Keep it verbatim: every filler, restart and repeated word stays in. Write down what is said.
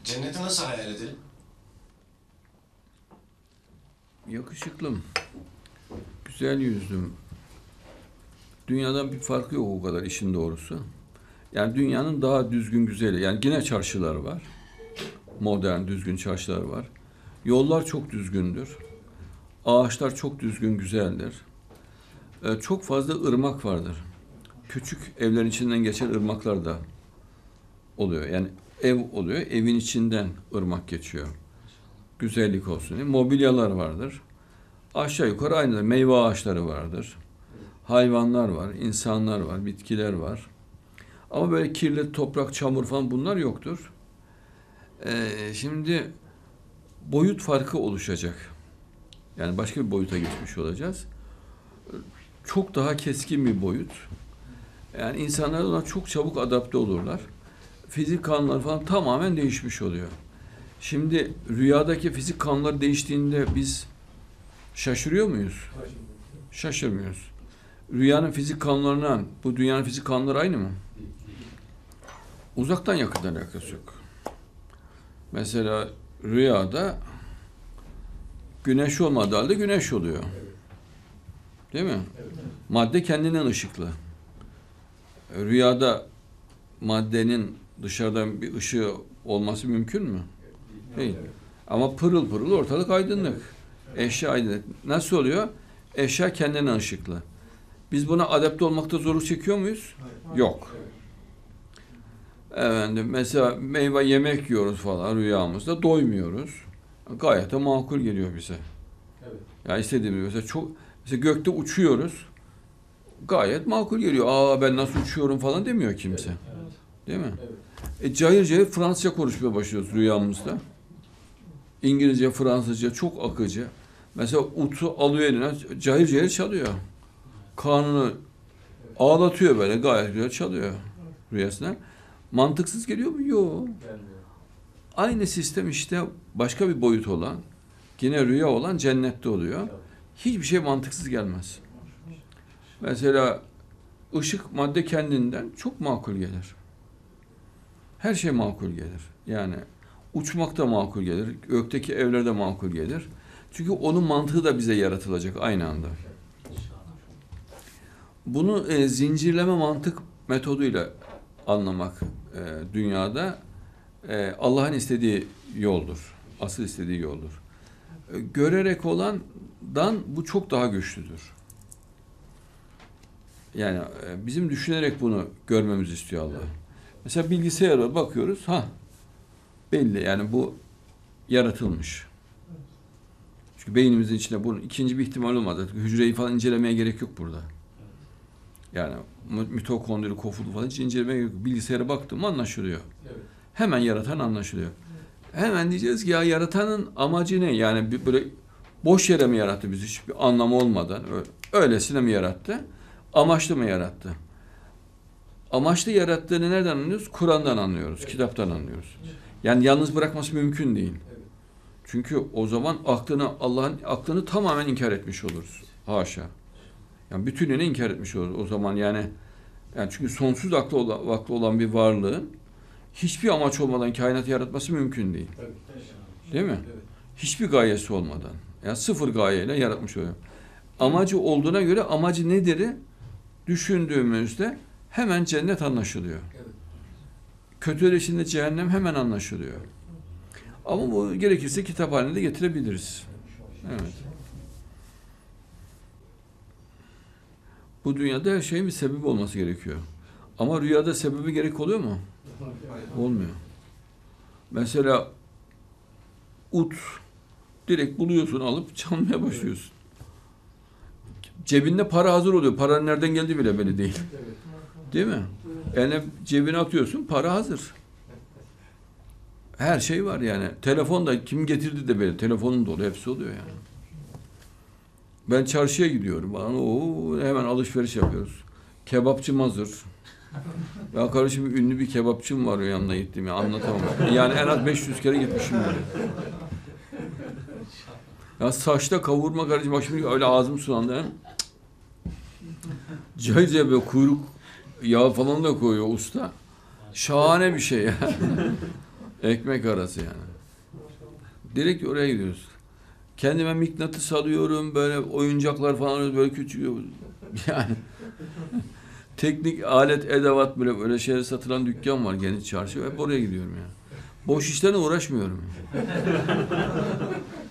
Cenneti nasıl hayal edelim? Yakışıklım, güzel yüzlüm. Dünyadan bir farkı yok o kadar işin doğrusu. Yani dünyanın daha düzgün güzeli. Yani yine çarşılar var. Modern, düzgün çarşılar var. Yollar çok düzgündür. Ağaçlar çok düzgün, güzeldir. Ee, çok fazla ırmak vardır. Küçük evlerin içinden geçen ırmaklar da oluyor. Yani ev oluyor, evin içinden ırmak geçiyor. Güzellik olsun diye. Mobilyalar vardır. Aşağı yukarı aynı. Meyve ağaçları vardır. Hayvanlar var, insanlar var, bitkiler var. Ama böyle kirli toprak, çamur falan bunlar yoktur. Ee, şimdi boyut farkı oluşacak. Yani başka bir boyuta geçmiş olacağız. Çok daha keskin bir boyut. Yani insanlar ona çok çabuk adapte olurlar. Fizik kanunları falan tamamen değişmiş oluyor. Şimdi rüyadaki fizik kanunları değiştiğinde biz şaşırıyor muyuz? Şaşırmıyoruz. Rüyanın fizik kanunlarına, bu dünyanın fizik kanunları aynı mı? Uzaktan yakından alakası yok. Mesela rüyada güneş olmadığı halde güneş oluyor. Değil mi? Madde kendinden ışıklı. Rüyada maddenin dışarıdan bir ışığı olması mümkün mü? Değil. Ama pırıl pırıl ortalık aydınlık. Eşya aydınlık. Nasıl oluyor? Eşya kendinden ışıklı. Biz buna adapte olmakta zorluk çekiyor muyuz? Yok. Efendim, mesela meyve yemek yiyoruz falan rüyamızda doymuyoruz. Gayet de makul geliyor bize. Evet. Yani istediğimiz mesela çok mesela gökte uçuyoruz. Gayet makul geliyor. Aa ben nasıl uçuyorum falan demiyor kimse. Evet. Değil mi? Evet. E, cayır cayır Fransızca konuşmaya başlıyoruz rüyamızda. İngilizce, Fransızca çok akıcı. Mesela utu alıyor eline cayır cayır çalıyor. Karnını ağlatıyor böyle gayet güzel çalıyor rüyasına. Mantıksız geliyor mu? Yok. Aynı sistem işte başka bir boyut olan, yine rüya olan cennette oluyor. Hiçbir şey mantıksız gelmez. Mesela ışık madde kendinden çok makul gelir. Her şey makul gelir. Yani uçmak da makul gelir, gökteki evler de makul gelir. Çünkü onun mantığı da bize yaratılacak aynı anda. Bunu e, zincirleme mantık metoduyla anlamak e, dünyada e, Allah'ın istediği yoldur. Asıl istediği yoldur. E, görerek olandan bu çok daha güçlüdür. Yani e, bizim düşünerek bunu görmemizi istiyor Allah. Mesela bilgisayara bakıyoruz, ha belli yani bu yaratılmış. Çünkü beynimizin içinde bunun ikinci bir ihtimal olmadı. Hücreyi falan incelemeye gerek yok burada. Yani mitokondri, kofulu falan hiç incelemeye gerek yok. Bilgisayara baktım anlaşılıyor. Evet. Hemen yaratan anlaşılıyor. Evet. Hemen diyeceğiz ki ya yaratanın amacı ne? Yani böyle boş yere mi yarattı bizi hiçbir anlamı olmadan? Öyle, öylesine mi yarattı? Amaçlı mı yarattı? Amaçlı yarattığını nereden anlıyoruz? Kur'an'dan anlıyoruz, evet. Kitaptan anlıyoruz. Evet. Yani yalnız bırakması mümkün değil. Evet. Çünkü o zaman aklını Allah'ın aklını tamamen inkar etmiş oluruz. Haşa. Yani bütününü inkar etmiş oluruz. O zaman yani yani çünkü sonsuz aklı olan, aklı olan bir varlığın hiçbir amaç olmadan kainatı yaratması mümkün değil. Evet. Değil mi? Evet. Hiçbir gayesi olmadan. Yani sıfır gayeyle yaratmış oluyor. Amacı olduğuna göre amacı nedir? Düşündüğümüzde hemen cennet anlaşılıyor. Evet. Kötüler içinde cehennem hemen anlaşılıyor. Ama bu gerekirse kitap halinde getirebiliriz. Evet. Bu dünyada her şeyin bir sebebi olması gerekiyor. Ama rüyada sebebi gerek oluyor mu? Olmuyor. Mesela ut direkt buluyorsun alıp çalmaya başlıyorsun. Cebinde para hazır oluyor. Paranın nereden geldiği bile belli değil. Değil mi? Yani cebine atıyorsun para hazır. Her şey var yani. Telefon da kim getirdi de böyle. Telefonun dolu hepsi oluyor yani. Ben çarşıya gidiyorum. Bana o hemen alışveriş yapıyoruz. Kebapçım hazır. Ya kardeşim ünlü bir kebapçım var yanına gittiğimi anlatamam. Yani en az beş yüz kere gitmişim böyle. Ya saçta kavurma kardeşim bak şimdi öyle ağzım sulandı. Cayca böyle kuyruk yağ falan da koyuyor usta. Şahane bir şey ya. Ekmek arası yani. Direkt oraya gidiyoruz. Kendime mıknatıs alıyorum, böyle oyuncaklar falan alıyoruz, böyle küçük yani teknik alet, edevat, böyle böyle şeyler satılan dükkan var geniş çarşı. Hep oraya gidiyorum ya. Boş işlerle uğraşmıyorum.